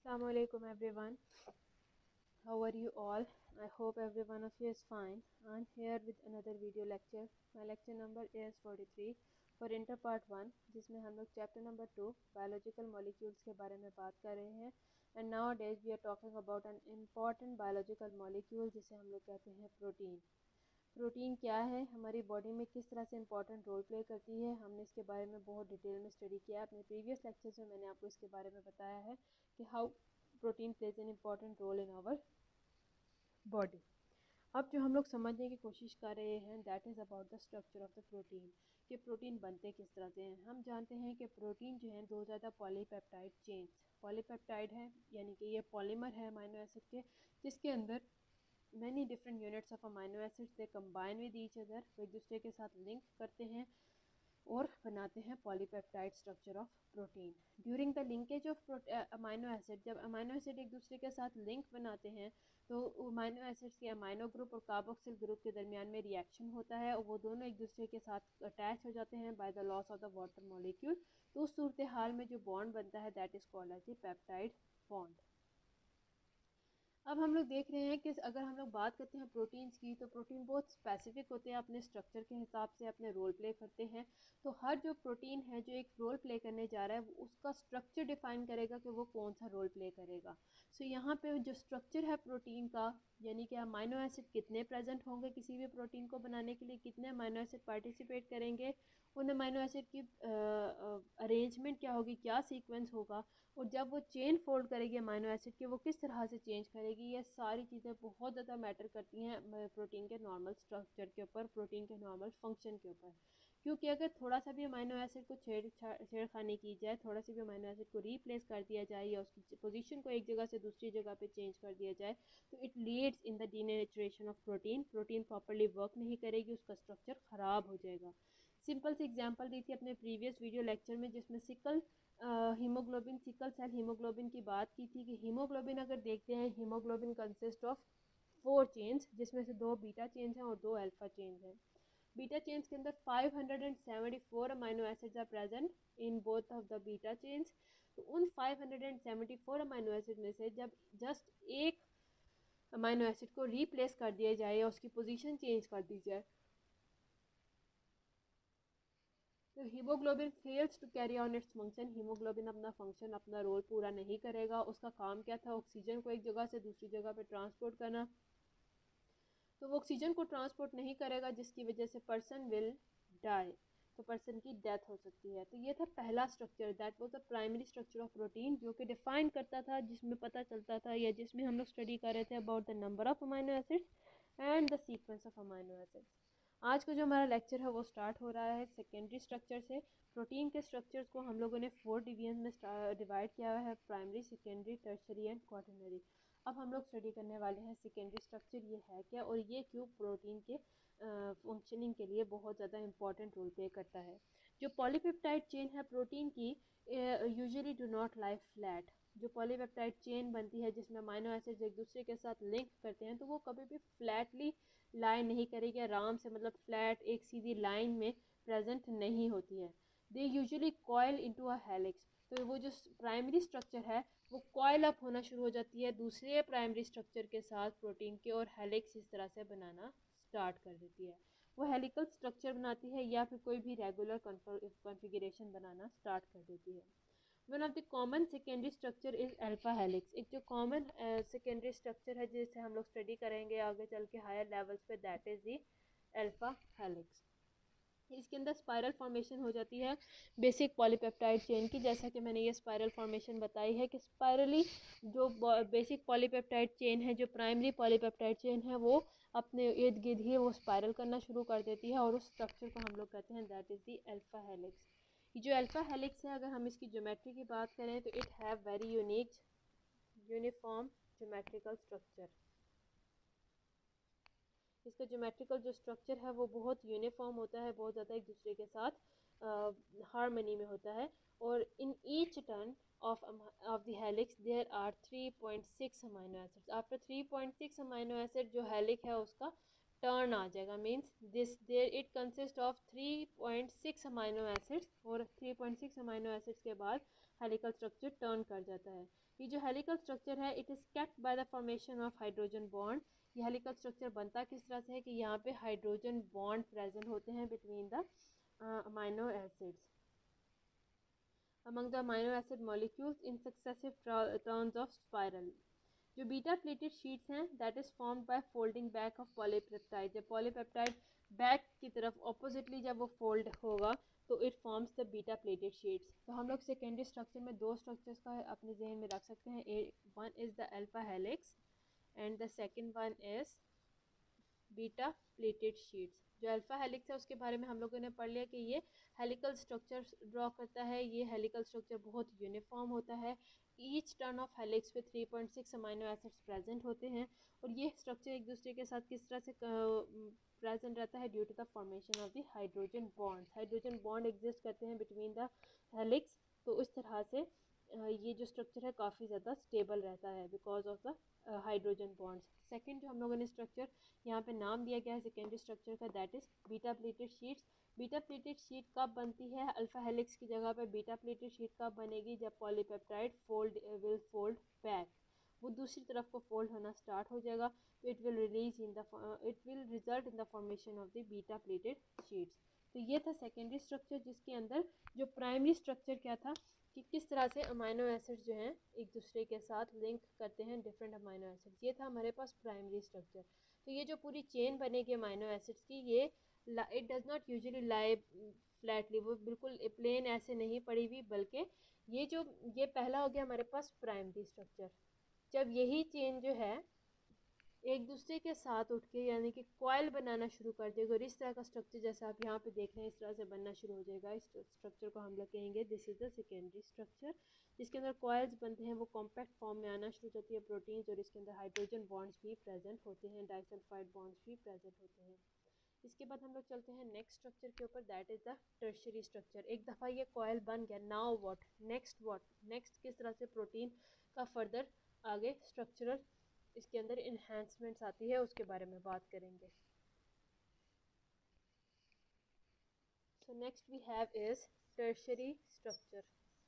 Assalamu alaikum everyone. How are you all? I hope every one of you is fine. I'm here with another video lecture. My lecture number is 43 for Inter Part 1 जिसमें हम लोग chapter number 2 biological molecules के बारे में बात कर रहे हैं and nowadays we are talking about an important biological molecule जिसे हम लोग कहते हैं प्रोटीन। प्रोटीन क्या है, हमारी बॉडी में किस तरह से इंपॉर्टेंट रोल प्ले करती है, हमने इसके बारे में बहुत डिटेल में स्टडी किया है। अपने प्रीवियस लेक्चर्स में मैंने आपको इसके बारे में बताया है कि how protein plays an important role in our body. अब जो हम लोग समझने की कोशिश कर रहे हैं that is about the structure of the protein, कि प्रोटीन बनते किस तरह से हैं। हम जानते हैं कि प्रोटीन जो है दो ज़्यादा पॉलीपेप्टाइड चेन्स, पॉलीपेप्टाइड है यानी कि ये पॉलीमर है अमीनो एसिड के, जिसके अंदर many different units of amino acids they combine with each other, वो एक दूसरे के साथ लिंक करते हैं और बनाते हैं polypeptide structure of protein. During the linkage of amino acid, जब अमाइनो एसिड एक दूसरे के साथ लिंक बनाते हैं तो अमाइनो एसिड्स के अमाइनो ग्रुप और कार्बोक्सिल ग्रुप के दरमियान में रिएक्शन होता है और वो दोनों एक दूसरे के साथ अटैच हो जाते हैं by the loss of the water molecule. तो उस सूरत हाल में जो बॉन्ड बनता है that is called as the peptide bond. अब हम लोग देख रहे हैं कि अगर हम लोग बात करते हैं प्रोटीन्स की, तो प्रोटीन बहुत स्पेसिफिक होते हैं, अपने स्ट्रक्चर के हिसाब से अपने रोल प्ले करते हैं। तो हर जो प्रोटीन है जो एक रोल प्ले करने जा रहा है वो उसका स्ट्रक्चर डिफाइन करेगा कि वो कौन सा रोल प्ले करेगा। सो यहाँ पे जो स्ट्रक्चर है प्रोटीन का, यानी कि अमाइनो एसिड कितने प्रेजेंट होंगे किसी भी प्रोटीन को बनाने के लिए, कितने अमाइनो एसिड पार्टिसिपेट करेंगे, उन अमाइनो एसिड की अरेंजमेंट क्या होगी, क्या सीक्वेंस होगा, और जब वो चेन फोल्ड करेगी अमाइनो एसिड के वो किस तरह से चेंज करेगी, ये सारी चीज़ें बहुत ज़्यादा मैटर करती हैं प्रोटीन के नॉर्मल स्ट्रक्चर के ऊपर, प्रोटीन के नॉर्मल फंक्शन के ऊपर। क्योंकि अगर थोड़ा सा भी अमाइनो एसिड को छेड़खानी की जाए, थोड़ा सा भी अमाइनो एसिड को रिप्लेस कर दिया जाए या उसकी पोजीशन को एक जगह से दूसरी जगह पे चेंज कर दिया जाए तो it leads in the denaturation of protein. Protein properly work नहीं करेगी, उसका स्ट्रक्चर ख़राब हो जाएगा। सिंपल सी एग्जांपल दी थी अपने प्रीवियस वीडियो लेक्चर में जिसमें हीमोग्लोबिन, सिकल सेल हीमोग्लोबिन की बात की थी कि हीमोग्लोबिन अगर देखते हैं, हीमोग्लोबिन कंसिस्ट ऑफ 4 चेन्स जिसमें से 2 बीटा चेन्स हैं और 2 अल्फा चेन्स हैं। बीटा चेन्स के अंदर 574 amino acids are present in both of the beta chains. तो उन 574 अमाइनो एसिड में से जब जस्ट एक अमाइनो एसिड को रिप्लेस कर दिया जाए या उसकी पोजीशन चेंज कर दी जाए तो haemoglobin fails to carry on its function. Haemoglobin अपना फंक्शन, अपना रोल पूरा नहीं करेगा। उसका काम क्या था, ऑक्सीजन को एक जगह से दूसरी जगह पे ट्रांसपोर्ट करना, तो वो ऑक्सीजन को ट्रांसपोर्ट नहीं करेगा जिसकी वजह से पर्सन विल डाई, तो पर्सन की डेथ हो सकती है। तो ये था पहला structure, that was the primary structure of protein, जो कि डिफाइन करता था, जिसमें पता चलता था या जिसमें हम लोग स्टडी कर रहे थे about the number of amino acids and the sequence of amino acids. आज का जो हमारा लेक्चर है वो स्टार्ट हो रहा है सेकेंडरी स्ट्रक्चर से। प्रोटीन के स्ट्रक्चर्स को हम लोगों ने 4 डिवीजन में डिवाइड किया हुआ है, primary, secondary, tertiary and quaternary. अब हम लोग स्टडी करने वाले हैं सेकेंडरी स्ट्रक्चर, ये है क्या और ये क्यों प्रोटीन के फंक्शनिंग के लिए बहुत ज़्यादा इंपॉर्टेंट रोल प्ले करता है। जो पॉलीपेप्टाइड चेन है प्रोटीन की usually do not lie flat. जो पॉलीपेप्टाइड चेन बनती है जिसमें अमाइनो एसिड्स एक दूसरे के साथ लिंक करते हैं तो वो कभी भी फ्लैटली लाई नहीं करेगी, आराम से, मतलब फ्लैट एक सीधी लाइन में प्रेजेंट नहीं होती है। They usually coil into a helix. तो वो जो प्राइमरी स्ट्रक्चर है वो कॉयल अप होना शुरू हो जाती है दूसरे प्राइमरी स्ट्रक्चर के साथ प्रोटीन के, और हेलिक्स इस तरह से बनाना स्टार्ट कर देती है। वो हेलिकल स्ट्रक्चर बनाती है या फिर कोई भी रेगुलर कॉन्फ़िगरेशन बनाना स्टार्ट कर देती है। One of the common secondary structure is alpha helix. एक जो कॉमन सेकेंडरी स्ट्रक्चर है जिसे हम लोग स्टडी करेंगे आगे चल के हायर लेवल्स पे, that is the alpha helix. इसके अंदर स्पाइरल फॉर्मेशन हो जाती है बेसिक पॉलीपेप्टाइड चेन की, जैसा कि मैंने ये स्पाइरल फॉर्मेशन बताई है कि स्पाइरली जो बेसिक पॉलीपेप्टाइड चेन है, जो प्राइमरी पॉलीपेप्टाइड चेन है, वो अपने इर्द गिर्द ही वो स्पाइरल करना शुरू कर देती है और उस स्ट्रक्चर को हम लोग कहते हैं that is the alpha helix. ये जो अल्फा हेलिक्स है, अगर हम इसकी ज्योमेट्री की बात करें तो it have very unique uniform geometrical structure. इसका ज्योमेट्रिकल जो स्ट्रक्चर है वो बहुत यूनिफॉर्म होता है, बहुत ज़्यादा एक दूसरे के साथ हारमनी में होता है। और in each turn of the helix there are 3.6 amino acids. After 3.6 amino acid जो हेलिक है उसका टर्न आ जाएगा, means this there it consist of 3.6 amino acids, और 3.6 अमाइनो एसिड्स के बाद हेलिकल स्ट्रक्चर टर्न कर जाता है। ये जो हेलिकल स्ट्रक्चर है it is kept by the formation of hydrogen bond. ये हेलिकल स्ट्रक्चर बनता किस तरह से है कि यहाँ पे हाइड्रोजन बॉन्ड प्रेजेंट होते हैं between the amino acids among the amino acid molecules in successive turns of spiral। जो बीटा प्लेटेड शीट्स हैं that is formed by folding back of polypeptide. जब पॉलीपेप्टाइड बैक की तरफ ऑपोजिटली जब वो fold होगा तो it forms the beta plated sheets. तो हम लोग सेकेंडरी स्ट्रक्चर में दो स्ट्रक्चर्स का अपने जहन में रख सकते हैं। One is the alpha helix and the second one is beta plated sheets. जो अल्फा हेलिक्स है उसके बारे में हम लोगों ने पढ़ लिया कि ये हेलिकल स्ट्रक्चर ड्रॉ करता है। ये हेलिकल स्ट्रक्चर बहुत यूनिफॉर्म होता है। ईच टर्न ऑफ हेलिक्स पे 3.6 अमाइनो एसिड्स प्रेजेंट होते हैं और ये स्ट्रक्चर एक दूसरे के साथ किस तरह से प्रेजेंट रहता है due to the formation of the hydrogen bonds. Hydrogen bond exist करते हैं बिटवीन द हेलिक्स, तो उस तरह से ये जो स्ट्रक्चर है काफ़ी ज़्यादा स्टेबल रहता है because of the hydrogen bonds. Second जो हम लोगों ने स्ट्रक्चर यहाँ पे नाम दिया गया है सेकेंडरी स्ट्रक्चर का that is beta plated sheets. Beta plated sheet कब बनती है? अल्फा हेलिक्स की जगह पे बीटा प्लेटेड शीट कब बनेगी? जब पॉलीपेप्टाइड विल फोल्ड बैक, वो दूसरी तरफ को फोल्ड होना स्टार्ट हो जाएगा तो it will result in the formation of the beta plated sheets. तो ये था सेकेंडरी स्ट्रक्चर जिसके अंदर जो प्राइमरी स्ट्रक्चर क्या था कि किस तरह से अमाइनो एसिड्स जो हैं एक दूसरे के साथ लिंक करते हैं डिफरेंट अमाइनो एसिड्स। ये था हमारे पास प्राइमरी स्ट्रक्चर। तो ये जो पूरी चेन बनेगी अमाइनो एसिड्स की ये it does not usually lie flatly, वो बिल्कुल प्लेन ऐसे नहीं पड़ी हुई, बल्कि ये पहला हो गया हमारे पास प्राइमरी स्ट्रक्चर। जब यही चेन जो है एक दूसरे के साथ उठ के यानी कि कॉयल बनाना शुरू कर देगा और इस तरह का स्ट्रक्चर जैसा आप यहाँ पे देख रहे हैं इस तरह से बनना शुरू हो जाएगा। इस स्ट्रक्चर को हम लोग कहेंगे this is the secondary structure, जिसके अंदर कॉयल्स बनते हैं, वो कॉम्पैक्ट फॉर्म में आना शुरू होती है प्रोटीन्स, और इसके अंदर हाइड्रोजन बॉन्ड्स भी प्रेजेंट होते हैं, डाइसल्फाइड बॉन्ड्स भी प्रेजेंट होते हैं। इसके बाद हम लोग चलते हैं नेक्स्ट स्ट्रक्चर के ऊपर that is the tertiary structure. एक दफ़ा ये कॉयल बन गया, नाउ व्हाट नेक्स्ट किस तरह से प्रोटीन का फर्दर आगे स्ट्रक्चरल इसके अंदर इन्हेंसमेंट्स आती है उसके बारे में बात करेंगे। So next we have is tertiary structure.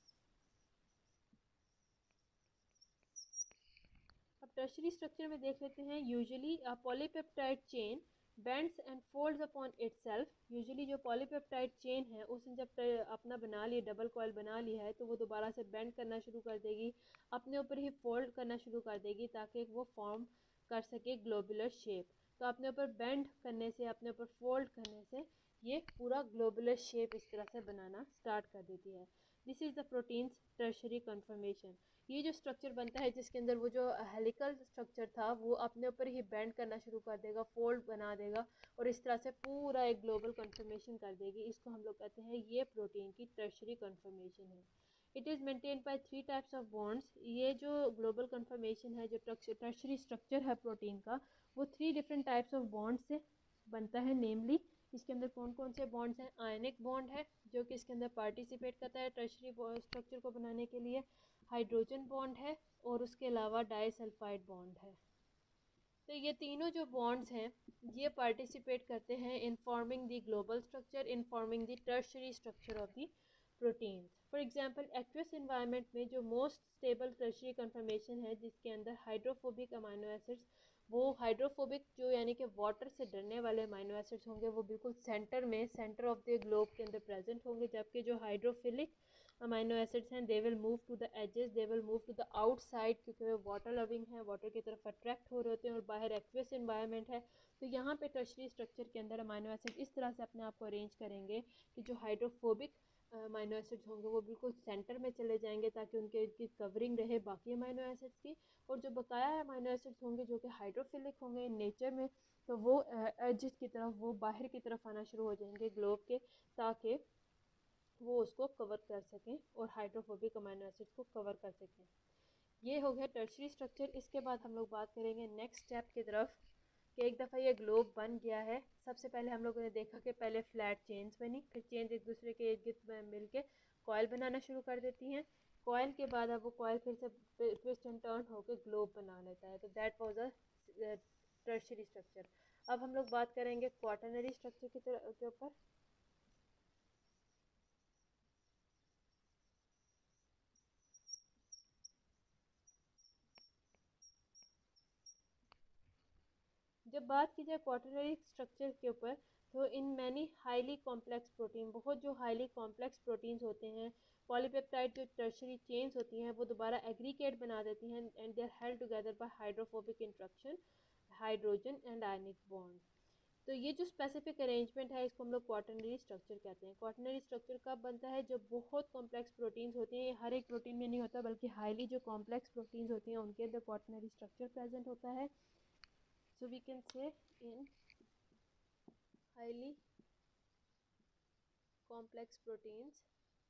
अब टर्शियरी स्ट्रक्चर में देख लेते हैं। Usually a polypeptide chain bends and folds upon itself. Usually जो पॉलीपेप्टाइड चेन है उसने जब अपना बना लिया, डबल कॉइल बना लिया है, तो वो दोबारा से बेंड करना शुरू कर देगी, अपने ऊपर ही फोल्ड करना शुरू कर देगी ताकि वो फॉर्म कर सके ग्लोबुलर शेप। तो अपने ऊपर बेंड करने से, अपने ऊपर फोल्ड करने से ये पूरा ग्लोबुलर शेप इस तरह से बनाना स्टार्ट कर देती है। This is the proteins tertiary conformation. ये जो स्ट्रक्चर बनता है जिसके अंदर वो जो हेलिकल स्ट्रक्चर था वो अपने ऊपर ही बेंड करना शुरू कर देगा, फोल्ड बना देगा और इस तरह से पूरा एक ग्लोबल कन्फर्मेशन कर देगी। इसको हम लोग कहते हैं ये प्रोटीन की टर्शियरी कन्फर्मेशन है। It is maintained by 3 types of bonds. ये जो ग्लोबल कन्फर्मेशन है, जो टर्शियरी स्ट्रक्चर है प्रोटीन का, वो 3 डिफरेंट टाइप्स ऑफ बॉन्ड से बनता है। नेमली इसके अंदर कौन कौन से बॉन्ड्स हैं? आयनिक बॉन्ड है जो कि इसके अंदर पार्टिसिपेट करता है टर्शियरी स्ट्रक्चर को बनाने के लिए, हाइड्रोजन बॉन्ड है और उसके अलावा डाइसल्फाइड बॉन्ड है। तो ये तीनों जो बॉन्ड्स हैं ये पार्टिसिपेट करते हैं in forming the global structure, in forming the tertiary structure of the proteins. For example aqueous environment में जो मोस्ट स्टेबल टर्शियरी कन्फर्मेशन है जिसके अंदर हाइड्रोफोबिक अमाइनो एसिड्स, वो हाइड्रोफोबिक जो यानी कि वाटर से डरने वाले अमाइनो एसिड्स होंगे वो बिल्कुल सेंटर में, सेंटर ऑफ द ग्लोब के अंदर प्रेजेंट होंगे, जबकि जो हाइड्रोफिलिक अमाइनो एसिड्स हैं they will move to the edges, they will move to the outside, क्योंकि वो वाटर लविंग है, वाटर की तरफ अट्रैक्ट हो रहे होते हैं और बाहर एक्वस एनवायरनमेंट है। तो यहाँ पे टर्शियरी स्ट्रक्चर के अंदर अमाइनो एसिड इस तरह से अपने आप को अरेंज करेंगे कि जो हाइड्रोफोबिक अमाइनो एसिड्स होंगे वो बिल्कुल सेंटर में चले जाएंगे ताकि उनकी कवरिंग रहे बाकी अमाइनो एसिड्स की, और जो बकाया अमाइनो एसिड्स होंगे जो कि हाइड्रोफिलिक होंगे इन नेचर में, तो वो एजेस की तरफ, वो बाहर की तरफ आना शुरू हो जाएंगे ग्लोब के, ताकि वो उसको कवर कर सकें और हाइड्रोफोबिक अमाइनो एसिड्स को कवर कर सकें। ये हो गया टर्शियरी स्ट्रक्चर। इसके बाद हम लोग बात करेंगे नेक्स्ट स्टेप की तरफ कि एक दफ़ा ये ग्लोब बन गया है। सबसे पहले हम लोगों ने देखा कि पहले फ्लैट चेन्स बनी, फिर चेन्स एक दूसरे के इर्द गिर्द मिल के कॉयल बनाना शुरू कर देती हैं। कॉयल के बाद अब वो कॉयल फिर से ट्विस्ट एंड टर्न होकर ग्लोब बना लेता है। तो that was a tertiary structure. अब हम लोग बात करेंगे क्वाटरनरी स्ट्रक्चर के ऊपर। जब बात की जाए क्वाटरनरी स्ट्रक्चर के ऊपर, तो in many highly complex protein, बहुत जो हाईली कॉम्प्लेक्स प्रोटीन्स होते हैं, पॉलीपेप्टाइड जो टर्शरी चेन्स होती हैं वो दोबारा एग्रीगेट बना देती हैं and they are held together by hydrophobic interaction, hydrogen and ionic bond. तो ये जो स्पेसिफिक अरेंजमेंट है इसको हम लोग क्वाटरनरी स्ट्रक्चर कहते हैं। क्वाटरनरी स्ट्रक्चर कब बनता है? जब बहुत कॉम्प्लेक्स प्रोटीन्स होते हैं, हर एक प्रोटीन में नहीं होता बल्कि हाईली जो कॉम्प्लेक्स प्रोटीन्स होती हैं उनके अंदर क्वाटरनरी स्ट्रक्चर प्रेजेंट होता है। So we can say in highly complex proteins,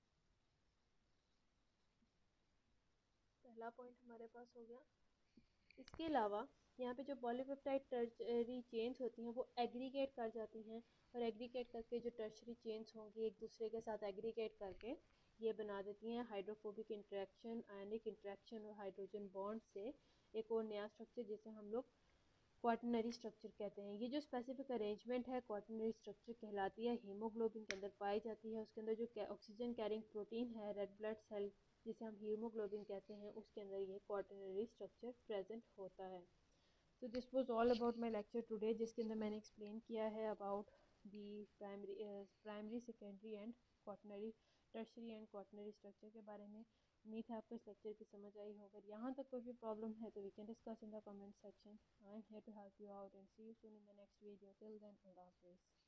पहला पॉइंट हमारे पास हो गया। इसके अलावा यहाँ पे जो पॉलीपेप्टाइड टर्शरी चेन्स होती हैं वो एग्रीगेट कर जाती हैं, और एग्रीगेट करके जो टर्शरी चेन्स होंगी एक दूसरे के साथ एग्रीगेट करके ये बना देती हैं हाइड्रोफोबिक इंट्रैक्शन, आयनिक इंट्रैक्शन और हाइड्रोजन बॉन्ड से एक और नया स्ट्रक्चर जिसे हम लोग क्वाटरनरी स्ट्रक्चर कहते हैं। ये जो स्पेसिफिक अरेंजमेंट है क्वाटरनरी स्ट्रक्चर कहलाती है, हीमोग्लोबिन के अंदर पाई जाती है। उसके अंदर जो ऑक्सीजन कैरिंग प्रोटीन है रेड ब्लड सेल जिसे हम हीमोग्लोबिन कहते हैं, उसके अंदर ये क्वाटरनरी स्ट्रक्चर प्रेजेंट होता है। तो this was all about my lecture today, जिसके अंदर मैंने एक्सप्लेन किया है about the primary secondary and quaternary tertiary and quaternary structure के बारे में। उम्मीद है आपको इस लेक्चर की समझ आई हो। अगर यहाँ तक कोई भी प्रॉब्लम है तो we can discuss in the comment section. I am here to help you out and see you soon in the next video. Till then, अल्लाह हाफिज़।